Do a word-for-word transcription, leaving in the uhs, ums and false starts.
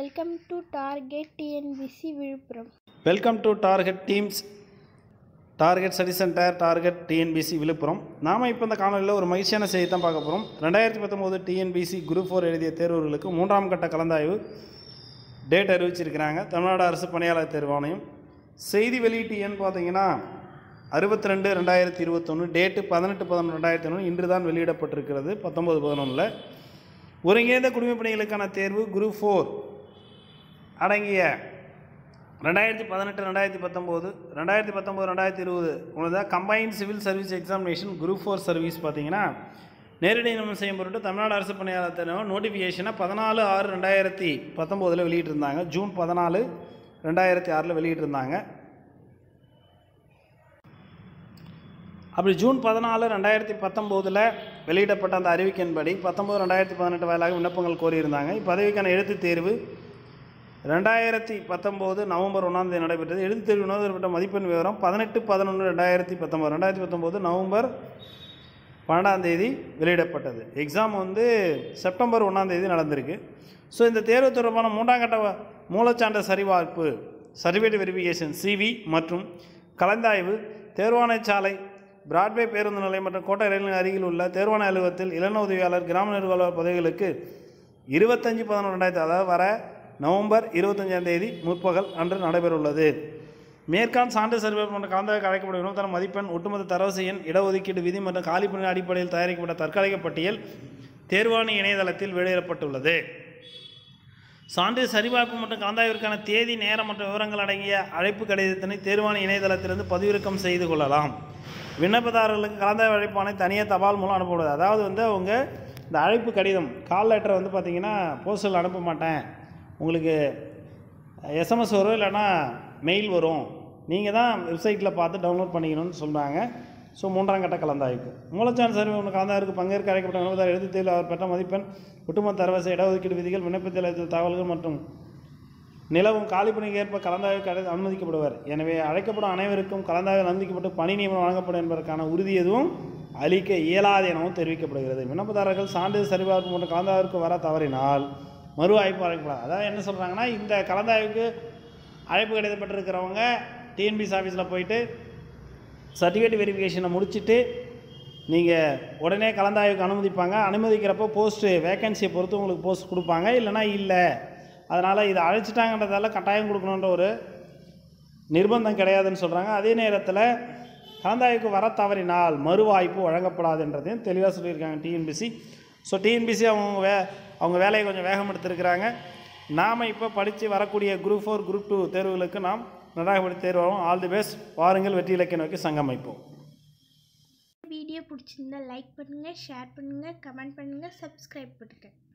Welcome to Target T N P S C Villupuram. Welcome to Targetteams, Target Study Center, Target T N P S C Villupuram. நாம இப்போ இந்த காணொளியில் ஒரு மகிழ்ச்சியான செய்தி தான் பார்க்க போகிறோம். ரெண்டாயிரத்தி பத்தொம்போது T N P S C Gr four எழுதிய தேர்வுகளுக்கு மூன்றாம் கட்ட கலந்தாய்வு டேட் அறிவிச்சிருக்கிறாங்க. தமிழ்நாடு அரசு பணியாளர் தேர்வாணையம் செய்தி வெளியீட்டு எண் பார்த்தீங்கன்னா அறுபத்தி ரெண்டு ரெண்டாயிரத்தி இருபத்தொன்று டேட்டு பதினெட்டு பதினொன்று ரெண்டாயிரத்தி ஒன்று இன்று தான் வெளியிடப்பட்டிருக்கிறது. பத்தொம்பது பதினொன்றில் ஒருங்கிணைந்த குடிமைப் பணிகளுக்கான தேர்வு குரு ஃபோர் அடங்கிய ரெண்டாயிரத்தி பதினெட்டு ரெண்டாயிரத்தி பத்தொம்போது ரெண்டாயிரத்தி பத்தொம்போது ரெண்டாயிரத்தி இருபது உனதான் combined civil service examination group four service பார்த்தீங்கன்னா நேரடி நியமனம் செய்யும் பொருட்டு தமிழ்நாடு அரசு பணியாளர் தேர்வு நோட்டிஃபிகேஷனை பதினாலு ஆறு ரெண்டாயிரத்தி பத்தொம்போதில் வெளியிட்டிருந்தாங்க. ஜூன் பதினாலு ரெண்டாயிரத்தி ஆறில் வெளியிட்டிருந்தாங்க. அப்படி ஜூன் பதினாலு ரெண்டாயிரத்தி பத்தொம்போதில் வெளியிடப்பட்ட அந்த அறிவிக்கையின்படி பத்தொம்போது ரெண்டாயிரத்தி பதினெட்டு வாயிலாக விண்ணப்பங்கள் கோரியிருந்தாங்க. இப்பதவிக்கான எழுத்துத் தேர்வு ரெண்டாயிரத்தி பத்தொம்போது நவம்பர் ஒன்றாம் தேதி நடைபெற்றது. எழுத்துத் தேர்வு உணர்வுபெற்ற மதிப்பெண் விவரம் பதினெட்டு பதினொன்று ரெண்டாயிரத்தி பத்தொம்போது ரெண்டாயிரத்தி பத்தொம்போது நவம்பர் பன்னெண்டாம் தேதி வெளியிடப்பட்டது. எக்ஸாம் வந்து செப்டம்பர் ஒன்றாம் தேதி நடந்திருக்கு. ஸோ இந்த தேர்வு தொடர்பான மூன்றாம் கட்ட மூலச்சான்று சரிபார்ப்பு சர்டிஃபிகேட் வெரிஃபிகேஷன் சிவி மற்றும் கலந்தாய்வு தேர்வாணைச்சாலை பிராட்வே பேருந்து நிலையம் மற்றும் கோட்டை ரயிலின் அருகில் உள்ள தேர்வாணை அலுவலகத்தில் இளநிலை உதவியாளர் கிராம நிர்வாக பதவிகளுக்கு இருபத்தஞ்சி பதினொன்று ரெண்டாயிரத்தி அதாவது வர நவம்பர் இருபத்தஞ்சாம் தேதி முற்பகல் அன்று நடைபெறவுள்ளது. மேற்கான் சான்று சரிபார்ப்பு மற்றும் கலந்தாய்வுக்கு அழைக்கப்படும் வினோதன மதிப்பெண் ஒட்டுமொத்த தரவரிசை எண் இடஒதுக்கீடு விதி மற்றும் காலிப்பணி அடிப்படையில் தயாரிக்கப்பட்ட தற்காலிக பட்டியல் தேர்வாணை இணையதளத்தில் வெளியிடப்பட்டுள்ளது. சான்று சரிபார்ப்பு மற்றும் கலந்தாய்விற்கான தேதி நேரம் மற்றும் விவரங்கள் அடங்கிய அழைப்பு கடிதத்தினை தேர்வாணை இணையதளத்திலிருந்து பதிவிறக்கம் செய்து கொள்ளலாம். விண்ணப்பதாரர்களுக்கு கலந்தாய்வு அழைப்பானை தனியாக தபால் மூலம் அனுப்பப்படுது. அதாவது வந்து அவங்க இந்த அழைப்பு கடிதம் கால் லெட்டரை வந்து பார்த்திங்கன்னா போஸ்டல் அனுப்ப மாட்டேன், உங்களுக்கு எஸ்எம்எஸ் வரும் இல்லைன்னா மெயில் வரும், நீங்கள் தான் வெப்சைட்டில் பார்த்து டவுன்லோட் பண்ணிக்கணும்னு சொல்கிறாங்க. ஸோ மூன்றாம் கட்ட கலந்தாய்வுக்கு மூலச்சான்று சர்வே ஒன்று கலந்தாய்வுக்கு பங்கேற்க அழைக்கப்பட்ட விண்ணப்பதாரர் எழுத்துத் தேர்வில் அவர் பெற்ற மதிப்பெண் ஒட்டுமொத்த தரவரிசை இடஒதுக்கீடு விதிகள் விண்ணப்பத்தில் அளித்த தகவல்கள் மற்றும் நிலவும் காலிப்பணிக்கு ஏற்ப கலந்தாய்வுக்கு அனுமதிக்கப்படுவார். எனவே அழைக்கப்படும் அனைவருக்கும் கலந்தாய்வில் அனுமதிக்கப்பட்டு பணி நியமனம் வழங்கப்படும் என்பதற்கான உறுதி எதுவும் அளிக்க இயலாது எனவும் தெரிவிக்கப்படுகிறது. விண்ணப்பதாரர்கள் சான்றிதழ் சரிபார்ப்பு மற்றும் கலந்தாய்வுக்கு வர தவறினால் மறு வாய்ப்பு அழைக்கப்படாது. அதாவது என்ன சொல்கிறாங்கன்னா, இந்த கலந்தாய்வுக்கு அழைப்பு கிடைக்கப்பட்டிருக்கிறவங்க டிஎன்பிஎஸ்சி ஆஃபீஸில் போயிட்டு சர்டிஃபிகேட் வெரிஃபிகேஷனை முடிச்சுட்டு நீங்கள் உடனே கலந்தாய்வுக்கு அனுமதிப்பாங்க. அனுமதிக்கிறப்போ போஸ்ட்டு வேக்கன்சியை பொறுத்து உங்களுக்கு போஸ்ட் கொடுப்பாங்க, இல்லைனா இல்லை. அதனால் இதை அழைச்சிட்டாங்கன்றதால கட்டாயம் கொடுக்கணுன்ற ஒரு நிர்பந்தம் கிடையாதுன்னு சொல்கிறாங்க. அதே நேரத்தில் கலந்தாய்வுக்கு வர தவறினால் மறு வாய்ப்பு வழங்கப்படாதுன்றதையும் தெளிவாக சொல்லியிருக்காங்க டிஎன்பிஎஸ்சி. ஸோ டிஎன்பிஎஸ்சி அவங்க வே அவங்க வேலையை கொஞ்சம் வேகம் எடுத்திருக்கிறாங்க. நாம் இப்போ படித்து வரக்கூடிய குரூப் ஃபோர் குரூப் டூ தேர்வுகளுக்கு நாம் நன்றாக படித்து தேர்வாகும். All the best. வாருங்கள் வெற்றி இலக்கிய நோக்கி சங்கமைப்போம். வீடியோ பிடிச்சிருந்தா லைக் பண்ணுங்கள், ஷேர் பண்ணுங்கள், கமெண்ட் பண்ணுங்கள், சப்ஸ்கிரைப் பண்ணுங்கள்.